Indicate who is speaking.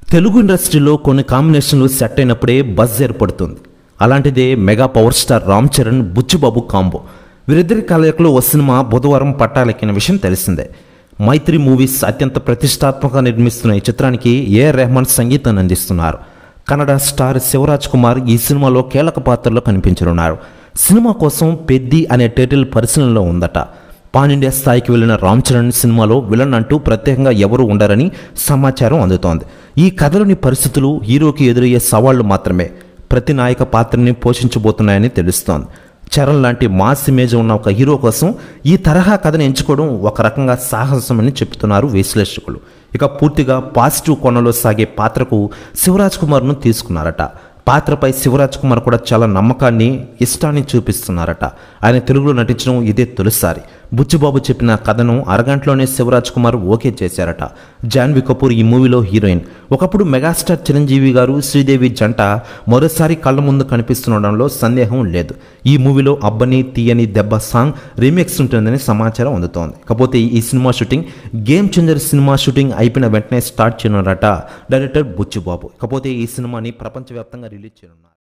Speaker 1: తెలుగు ఇండస్ట్రీలో కొన్ని కాంబినేషన్లు సెట్ అయినప్పుడే బజ్ ఏర్పడుతుంది. అలాంటిదే mega power star Ram Charan Buchi Babu combo. వీరిద్దరి కలయికలో ఓ సినిమా బుధవారం పట్టాలెక్కిన విషయం తెలిసిందే. మైత్రి మూవీస్ అత్యంత ప్రతిష్టాత్మకంగా నిర్మిస్తున్న ఈ చిత్రానికి ఏఆర్ రెహమాన్ సంగీతాన్ని అందిస్తున్నారు. కన్నడ స్టార్ శివరాజ్ కుమార్ ఈ సినిమాలో కీలక పాత్రలో కనిపించనున్నారు. సినిమా కోసం పెద్ది అనే టైటిల్ పరిశీలనలో ఉందట. పాన్ ఇండియా స్థాయికి వెళ్లిన రామ్ చరణ్ సినిమాలో విలన్ అంటూ ప్రత్యేకంగా ఎవరూ ఉండరని సమాచారం అందుతోంది. ఈ కథలోని పరిస్థితులు హీరోకి ఎదురయ్యే సవాళ్లు మాత్రమే ప్రతి నాయక పాత్రని పోషించబోతున్నాయని తెలుస్తోంది. చరణ్ లాంటి మాస్ ఇమేజ్ ఉన్న ఒక హీరో కోసం ఈ తరహా కథను ఎంచుకోవడం ఒక రకంగా సాహసమని చెప్తున్నారు విశ్లేషకులు. ఇక పూర్తిగా పాజిటివ్ కోణంలో సాగే పాత్రకు శివరాజ్ కుమార్ను తీసుకున్నారట. పాత్రపై శివరాజ్ కుమార్ కూడా చాలా నమ్మకాన్ని, ఇష్టాన్ని చూపిస్తున్నారట. ఆయన తెలుగులో నటించడం ఇదే తొలిసారి. బుచ్చిబాబు చెప్పిన కథను అరగంటలోనే శివరాజ్ కుమార్ ఓకే చేశారట. జాన్వీ కపూర్ ఈ మూవీలో హీరోయిన్. ఒకప్పుడు మెగాస్టార్ చిరంజీవి గారు, శ్రీదేవి జంట మరోసారి కళ్ళ ముందు కనిపిస్తుండడంలో సందేహం లేదు. ఈ మూవీలో అబ్బని తీయని దెబ్బ సాంగ్ రీమేక్స్ ఉంటుందని సమాచారం అందుతోంది. కాకపోతే ఈ cinema shooting game changer cinema shooting అయిపోయిన వెంటనే స్టార్ట్ చేయనున్నారట డైరెక్టర్ బుచ్చిబాబు. కాకపోతే ఈ సినిమాని ప్రపంచవ్యాప్తంగా రిలీజ్ చేయనున్నారు.